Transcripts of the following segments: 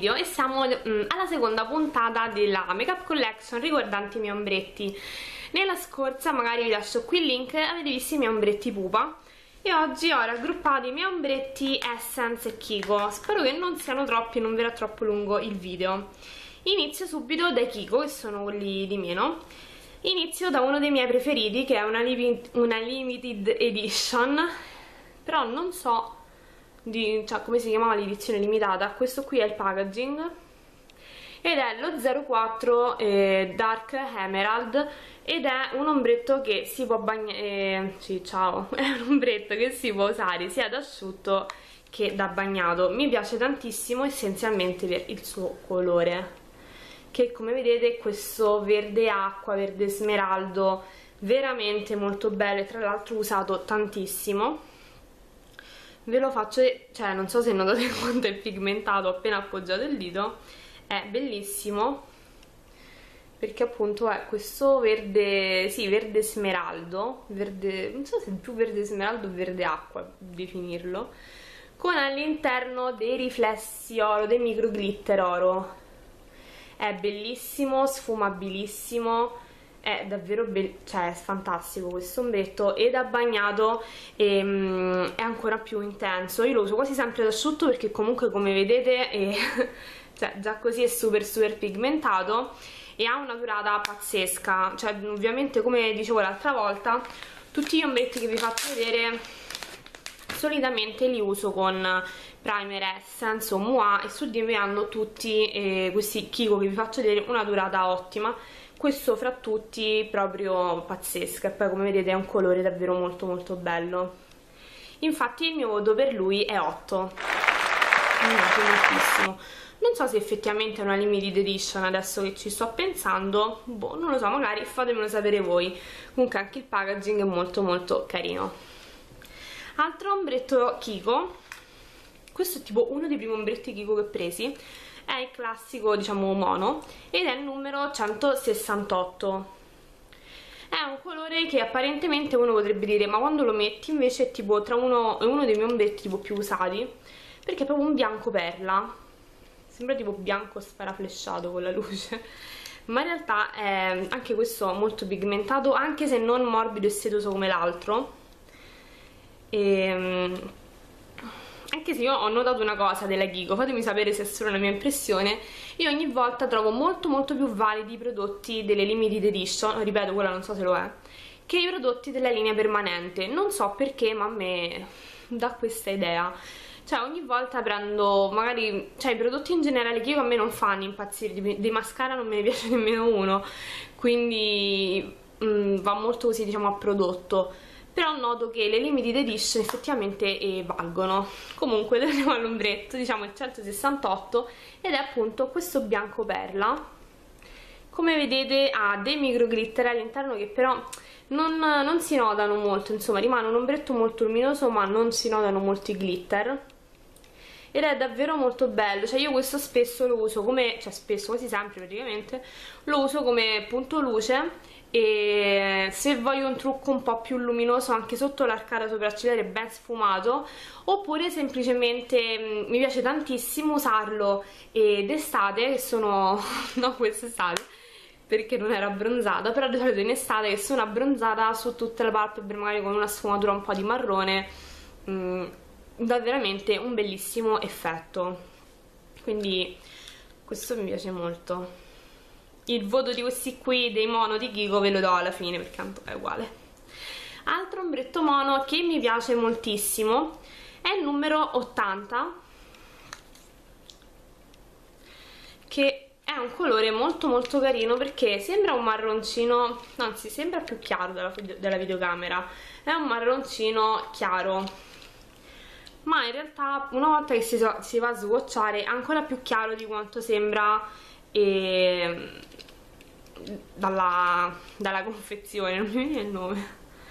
video e siamo alla seconda puntata della Makeup Collection riguardante i miei ombretti. Nella scorsa, magari vi lascio qui il link, avete visto i miei ombretti pupa e oggi ho raggruppato i miei ombretti Essence e Kiko. Spero che non siano troppi e non verrà troppo lungo il video. Inizio subito dai Kiko, che sono quelli di meno. Inizio da uno dei miei preferiti, che è una limited edition, però non so come si chiamava l'edizione limitata. Questo qui è il packaging ed è lo 04 Dark Emerald ed è un ombretto che si può bagnare, sì, ciao, è un ombretto che si può usare sia da asciutto che da bagnato. Mi piace tantissimo essenzialmente per il suo colore, che come vedete è questo verde acqua, verde smeraldo, veramente molto bello e tra l'altro usato tantissimo. Ve lo faccio, cioè non so se notate quanto è pigmentato appena appoggiato il dito, è bellissimo perché appunto è questo verde, sì, verde smeraldo, verde, non so se è più verde smeraldo o verde acqua definirlo, con all'interno dei riflessi oro, dei micro glitter oro. È bellissimo, sfumabilissimo, è davvero cioè è fantastico questo ombretto e da bagnato è ancora più intenso. Io lo uso quasi sempre ad asciutto perché comunque come vedete cioè, già così è super pigmentato e ha una durata pazzesca. Cioè ovviamente, come dicevo l'altra volta, tutti gli ombretti che vi faccio vedere solitamente li uso con primer Essence o Mua e su di me hanno tutti questi Kiko che vi faccio vedere una durata ottima. Questo fra tutti proprio pazzesca e poi come vedete è un colore davvero molto bello. Infatti il mio voto per lui è 8. Mi piace moltissimo. Non so se effettivamente è una limited edition, adesso che ci sto pensando, boh, non lo so, magari fatemelo sapere voi. Comunque anche il packaging è molto carino. Altro ombretto Kiko, questo è tipo uno dei primi ombretti Kiko che ho presi, è il classico, diciamo, mono ed è il numero 168. È un colore che apparentemente uno potrebbe dire ma quando lo metti invece è tipo è uno dei miei ombretti tipo più usati, perché è proprio un bianco perla, sembra tipo bianco sparaflesciato con la luce, ma in realtà è anche questo molto pigmentato, anche se non morbido e sedoso come l'altro. Anche se io ho notato una cosa della Kiko, fatemi sapere se è solo la mia impressione, io ogni volta trovo molto più validi i prodotti delle limited edition, ripeto, quella non so se lo è, che i prodotti della linea permanente. Non so perché, ma a me dà questa idea. Cioè ogni volta prendo magari, cioè i prodotti in generale che io a me non fanno impazzire, dei mascara non me ne piace nemmeno uno, quindi va molto così, diciamo, a prodotto. Però noto che le limited edition effettivamente valgono. Comunque torniamo all'ombretto, diciamo il 168, ed è appunto questo bianco perla. Come vedete ha dei micro glitter all'interno che però non si notano molto, insomma rimane un ombretto molto luminoso ma non si notano molti glitter. Ed è davvero molto bello, cioè io questo spesso lo uso come, cioè spesso, quasi sempre praticamente, lo uso come punto luce. E se voglio un trucco un po' più luminoso anche sotto l'arcata sopraccigliare ben sfumato, oppure semplicemente mi piace tantissimo usarlo d'estate, che sono no, quest'estate perché non ero abbronzata, però di solito in estate che sono abbronzata su tutte le palpebre magari con una sfumatura un po' di marrone, dà veramente un bellissimo effetto, quindi questo mi piace molto. Il voto di questi qui dei mono di Kiko ve lo do alla fine perché tanto è uguale. Altro ombretto mono che mi piace moltissimo è il numero 80, che è un colore molto carino perché sembra un marroncino, anzi sembra più chiaro dalla videocamera, è un marroncino chiaro, ma in realtà una volta che si va a swatchare è ancora più chiaro di quanto sembra dalla confezione, non mi viene il nome.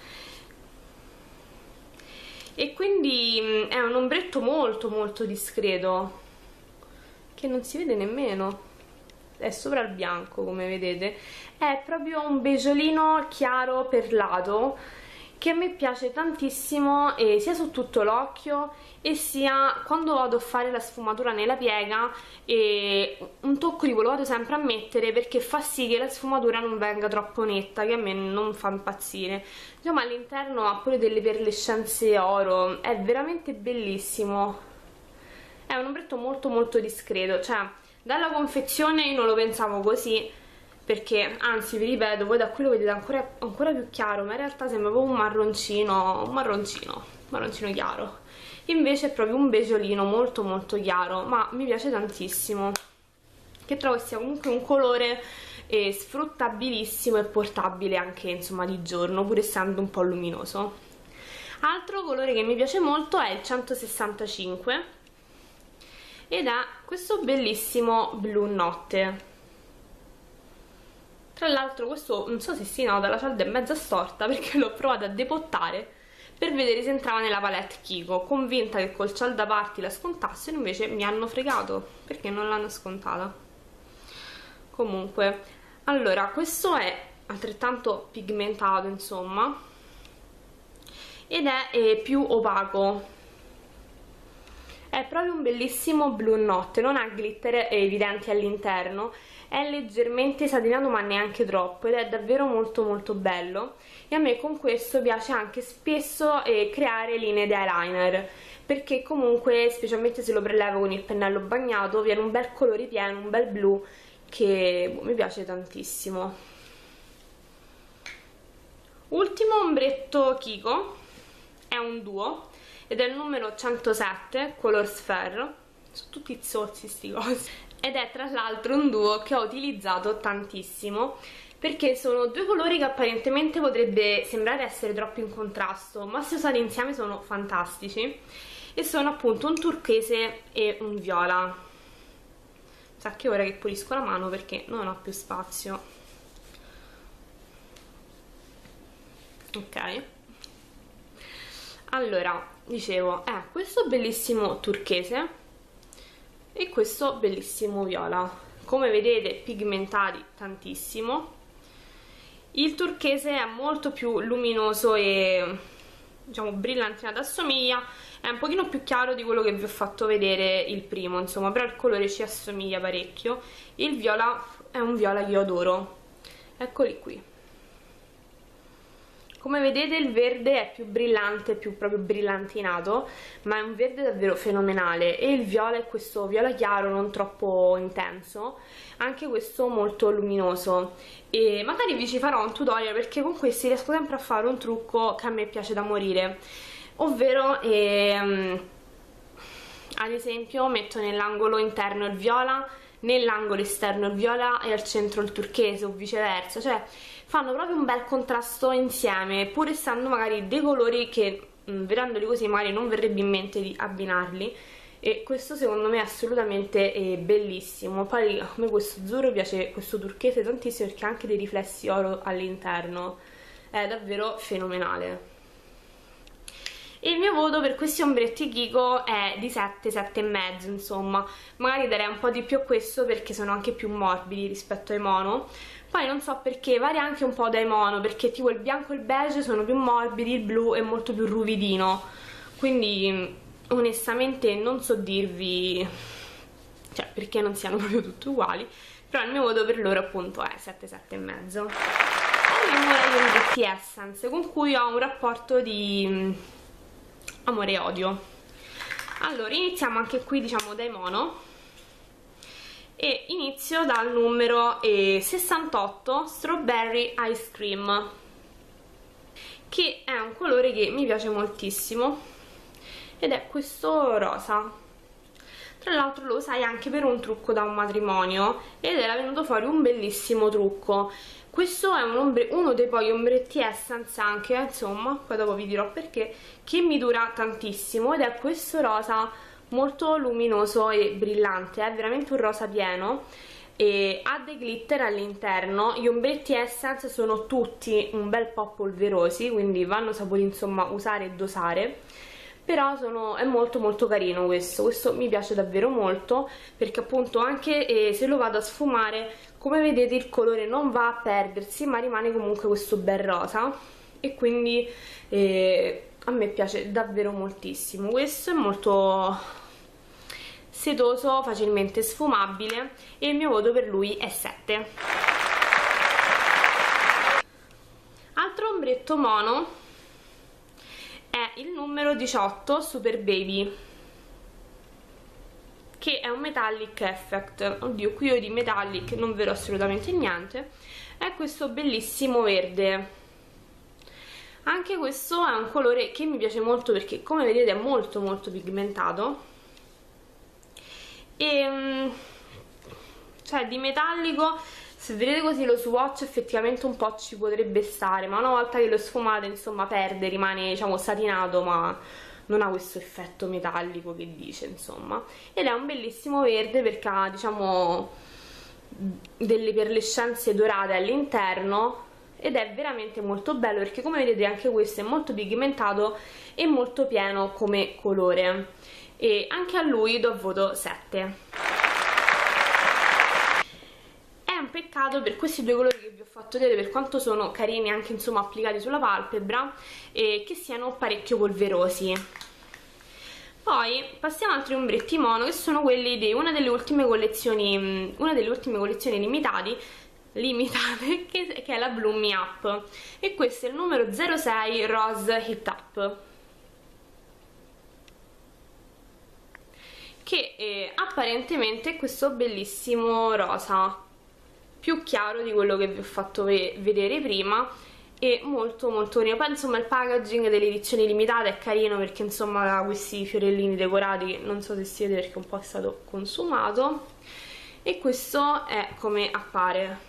E quindi è un ombretto molto discreto che non si vede nemmeno, è sopra il bianco come vedete, è proprio un beggiolino chiaro perlato che a me piace tantissimo sia su tutto l'occhio e sia quando vado a fare la sfumatura nella piega, e un tocco di quello vado sempre a mettere perché fa sì che la sfumatura non venga troppo netta, che a me non fa impazzire. Insomma, all'interno ha pure delle perlescenze oro, è veramente bellissimo. È un ombretto molto molto discreto, cioè dalla confezione io non lo pensavo così, perché anzi vi ripeto, voi da qui lo vedete ancora più chiaro, ma in realtà sembra proprio un marroncino chiaro. Invece è proprio un beggiolino molto molto chiaro, ma mi piace tantissimo, che trovo sia comunque un colore sfruttabilissimo e portabile anche insomma di giorno, pur essendo un po' luminoso. Altro colore che mi piace molto è il 165 ed è questo bellissimo blu notte. Tra l'altro questo non so se si nota, la cialda è mezza storta perché l'ho provato a depottare per vedere se entrava nella palette Kiko, convinta che col cialda party la scontassero, invece mi hanno fregato perché non l'hanno scontata. Comunque, allora, questo è altrettanto pigmentato insomma, ed è più opaco. È proprio un bellissimo blu notte, non ha glitter evidenti all'interno, è leggermente satinato ma neanche troppo, ed è davvero molto molto bello. E a me con questo piace anche spesso creare linee di eyeliner, perché comunque specialmente se lo prelevo con il pennello bagnato viene un bel colore pieno, un bel blu che mi piace tantissimo. Ultimo ombretto Kiko è un duo ed è il numero 107 Color Sphere. Sono tutti zozzi sti cosi, ed è tra l'altro un duo che ho utilizzato tantissimo perché sono due colori che apparentemente potrebbe sembrare essere troppo in contrasto, ma se usati insieme sono fantastici, e sono appunto un turchese e un viola. Sa che ora che pulisco la mano perché non ho più spazio. Ok, allora dicevo, questo bellissimo turchese e questo bellissimo viola, come vedete pigmentati tantissimo. Il turchese è molto più luminoso e diciamo brillantino ad assomiglia, è un pochino più chiaro di quello che vi ho fatto vedere il primo insomma, però il colore ci assomiglia parecchio. Il viola è un viola che io adoro, eccoli qui. Come vedete il verde è più brillante, più proprio brillantinato, ma è un verde davvero fenomenale, e il viola è questo viola chiaro, non troppo intenso, anche questo molto luminoso, e magari vi ci farò un tutorial perché con questi riesco sempre a fare un trucco che a me piace da morire, ovvero ad esempio metto nell'angolo interno il viola, nell'angolo esterno il viola e al centro il turchese o viceversa, cioè fanno proprio un bel contrasto insieme, pur essendo magari dei colori che vedendoli così magari non verrebbe in mente di abbinarli, e questo secondo me è assolutamente bellissimo. Poi a me questo azzurro piace, questo turchese tantissimo perché ha anche dei riflessi oro all'interno, è davvero fenomenale. E il mio voto per questi ombretti Kiko è di 7, 7,5 insomma, magari darei un po' di più a questo perché sono anche più morbidi rispetto ai mono. Poi non so perché, varia anche un po' dai mono, perché tipo il bianco e il beige sono più morbidi, il blu è molto più ruvidino, quindi onestamente non so dirvi, cioè perché non siano proprio tutti uguali, però il mio voto per loro appunto è 7, 7,5. Arriviamo ora agli ombretti Essence, con cui ho un rapporto di amore e odio. Allora iniziamo anche qui diciamo dai mono, e inizio dal numero 68 Strawberry Ice Cream, che è un colore che mi piace moltissimo ed è questo rosa. Tra l'altro lo usai anche per un trucco da un matrimonio ed era venuto fuori un bellissimo trucco. Questo è uno dei poi ombretti Essence anche, insomma, poi dopo vi dirò perché, che mi dura tantissimo, ed è questo rosa molto luminoso e brillante, è veramente un rosa pieno e ha dei glitter all'interno. Gli ombretti Essence sono tutti un bel po' polverosi, quindi vanno saputi insomma usare e dosare, però è molto molto carino questo mi piace davvero molto, perché appunto anche se lo vado a sfumare, come vedete il colore non va a perdersi ma rimane comunque questo bel rosa, e quindi a me piace davvero moltissimo. Questo è molto setoso, facilmente sfumabile e il mio voto per lui è 7. Altro ombretto mono è il numero 18 Super Baby, che è un metallic effect. Oddio, qui io di metallic non vedo assolutamente niente. È questo bellissimo verde. Anche questo è un colore che mi piace molto perché, come vedete, è molto molto pigmentato e cioè di metallico, se vedete così lo swatch effettivamente un po' ci potrebbe stare, ma una volta che lo sfumate insomma perde, rimane diciamo satinato, ma non ha questo effetto metallico che dice, insomma. Ed è un bellissimo verde perché ha, diciamo, delle perlescenze dorate all'interno ed è veramente molto bello perché, come vedete, anche questo è molto pigmentato e molto pieno come colore, e anche a lui do voto 7. È un peccato per questi due colori che vi ho fatto vedere, per quanto sono carini anche insomma applicati sulla palpebra, e che siano parecchio polverosi. Poi passiamo ad altri ombretti mono, che sono quelli di una delle ultime collezioni limitate che è la Bloom Me Up, e questo è il numero 06 Rose Hit Up, che apparentemente è questo bellissimo rosa, più chiaro di quello che vi ho fatto vedere prima, e molto molto carino. Poi insomma il packaging delle edizioni limitate è carino perché insomma ha questi fiorellini decorati, non so se si vede perché un po' è stato consumato, e questo è come appare.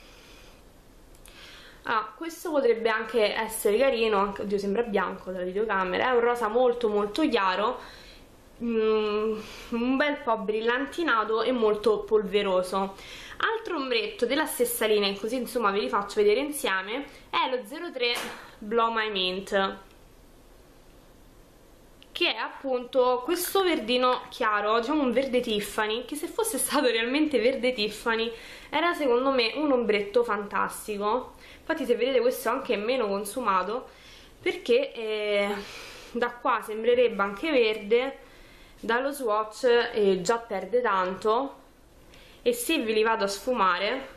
Questo potrebbe anche essere carino, anche, oddio sembra bianco dalla videocamera, è un rosa molto molto chiaro, un bel po' brillantinato e molto polveroso. Altro ombretto della stessa linea, così insomma ve li faccio vedere insieme, è lo 03 Blow My Mint, che è appunto questo verdino chiaro, diciamo un verde Tiffany, che se fosse stato realmente verde Tiffany era secondo me un ombretto fantastico. Infatti se vedete questo è anche meno consumato perché da qua sembrerebbe anche verde, dallo swatch già perde tanto, e se ve li vado a sfumare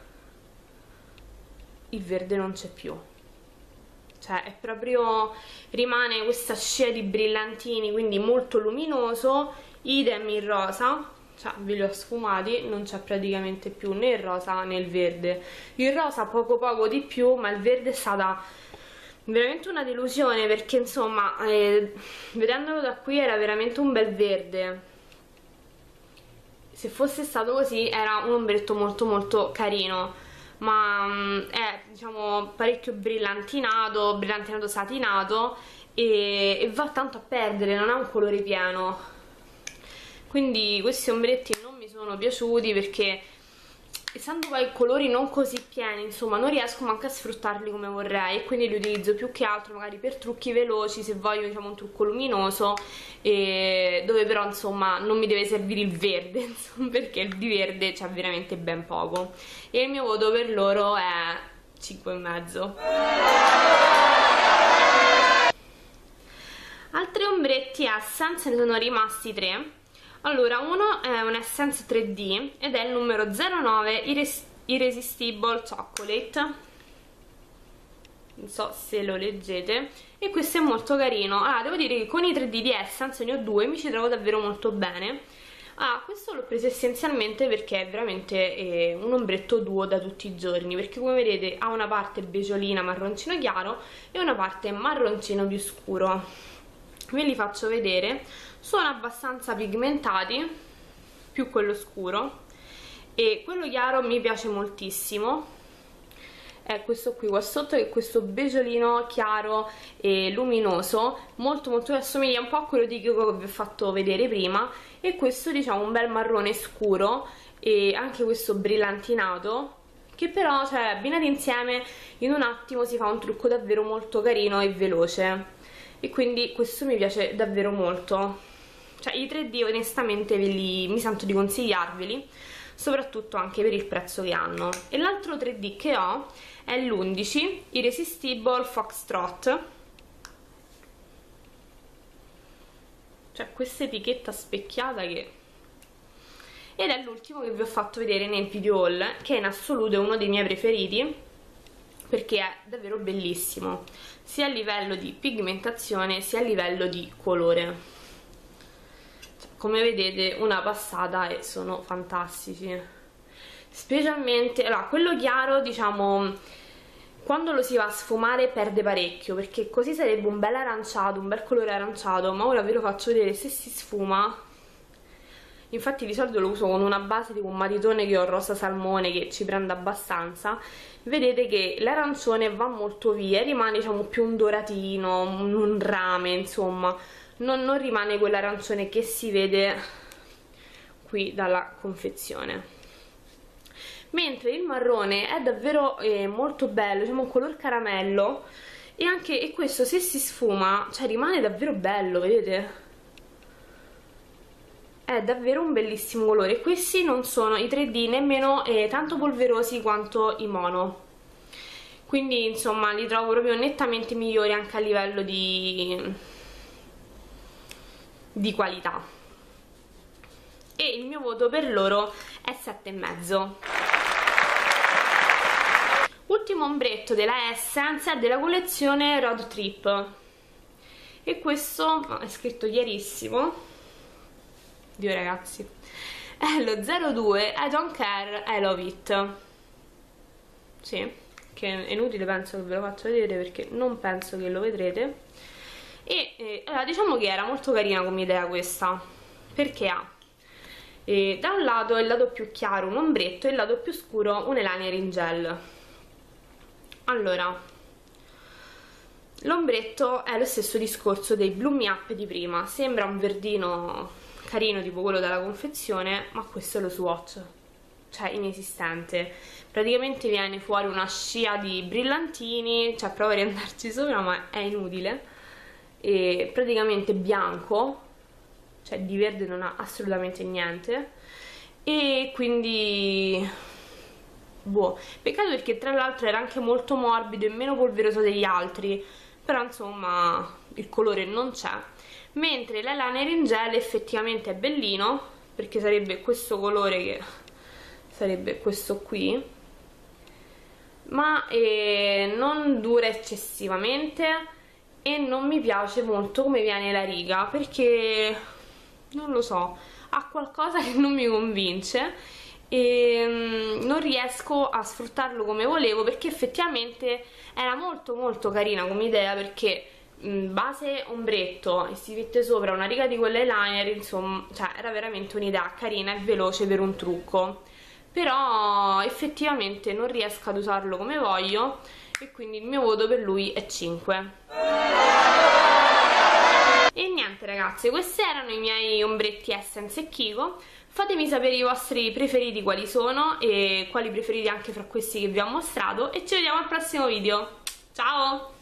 il verde non c'è più, cioè è proprio, rimane questa scia di brillantini, quindi molto luminoso. Idem il rosa, cioè ve li ho sfumati, non c'è praticamente più né il rosa né il verde. Il rosa poco poco di più, ma il verde è stata veramente una delusione perché insomma vedendolo da qui era veramente un bel verde. Se fosse stato così era un ombretto molto molto carino, ma è diciamo parecchio brillantinato satinato, e va tanto a perdere, non ha un colore pieno. Quindi questi ombretti non mi sono piaciuti perché, essendo poi colori non così pieni, insomma non riesco manco a sfruttarli come vorrei, e quindi li utilizzo più che altro magari per trucchi veloci, se voglio diciamo un trucco luminoso, dove però insomma non mi deve servire il verde, insomma, perché di verde c'è veramente ben poco, e il mio voto per loro è 5,5. Altri ombretti Essence, ne sono rimasti 3. Allora, uno è un Essence 3D ed è il numero 09 Irresistible Chocolate, non so se lo leggete, e questo è molto carino. Devo dire che con i 3D di Essence, ne ho due, mi ci trovo davvero molto bene. Questo l'ho preso essenzialmente perché è veramente un ombretto duo da tutti i giorni, perché come vedete ha una parte beciolina marroncino chiaro e una parte marroncino più scuro. Ve li faccio vedere. Sono abbastanza pigmentati, più quello scuro, e quello chiaro mi piace moltissimo, è questo qui qua sotto, che è questo beciolino chiaro e luminoso, molto molto, assomiglia un po' a quello di Kiko che vi ho fatto vedere prima, e questo diciamo un bel marrone scuro e anche questo brillantinato, che però cioè abbinati insieme in un attimo si fa un trucco davvero molto carino e veloce, e quindi questo mi piace davvero molto. Cioè i 3D onestamente mi sento di consigliarveli, soprattutto anche per il prezzo che hanno. E l'altro 3D che ho è l'11 Irresistible Foxtrot, cioè questa etichetta specchiata che... Ed è l'ultimo che vi ho fatto vedere nel video haul, che in assoluto è uno dei miei preferiti, perché è davvero bellissimo, sia a livello di pigmentazione sia a livello di colore. Cioè, come vedete, una passata e sono fantastici. Specialmente, allora, quello chiaro, diciamo, quando lo si va a sfumare perde parecchio, perché così sarebbe un bel aranciato, un bel colore aranciato, ma ora ve lo faccio vedere se si sfuma. Infatti di solito lo uso con una base tipo un matitone che ho rosa salmone, che ci prende abbastanza. Vedete che l'arancione va molto via e rimane, diciamo, più un doratino, un rame, insomma, non rimane quell'arancione che si vede qui dalla confezione. Mentre il marrone è davvero molto bello, diciamo un color caramello, e questo se si sfuma, cioè rimane davvero bello, vedete? È davvero un bellissimo colore. Questi non sono i 3D nemmeno tanto polverosi quanto i mono, quindi insomma li trovo proprio nettamente migliori anche a livello di qualità, e il mio voto per loro è 7,5. Ultimo ombretto della Essence è della collezione Road Trip, e questo è scritto chiarissimo. Dio ragazzi, è lo 02 I Don't Care, I Love It. Sì, che è inutile penso che ve lo faccio vedere perché non penso che lo vedrete. E allora, diciamo che era molto carina come idea questa, perché ha da un lato il lato più chiaro un ombretto e il lato più scuro un eyeliner in gel. Allora, l'ombretto è lo stesso discorso dei Bloom Me Up di prima, sembra un verdino carino tipo quello della confezione, ma questo è lo swatch, cioè inesistente. Praticamente viene fuori una scia di brillantini, cioè provo a riandarci sopra ma è inutile, e praticamente bianco, cioè di verde non ha assolutamente niente, e quindi boh, peccato perché tra l'altro era anche molto morbido e meno polveroso degli altri, però insomma il colore non c'è. Mentre l'eyeliner in gel effettivamente è bellino, perché sarebbe questo colore, che sarebbe questo qui, ma non dura eccessivamente e non mi piace molto come viene la riga, perché non lo so, ha qualcosa che non mi convince e non riesco a sfruttarlo come volevo, perché effettivamente era molto molto carina come idea, perché base ombretto e si mette sopra una riga di quell'eyeliner, insomma, cioè era veramente un'idea carina e veloce per un trucco, però effettivamente non riesco ad usarlo come voglio e quindi il mio voto per lui è 5. E niente ragazzi, questi erano i miei ombretti Essence e Kiko. Fatemi sapere i vostri preferiti quali sono e quali preferite anche fra questi che vi ho mostrato, e ci vediamo al prossimo video. Ciao!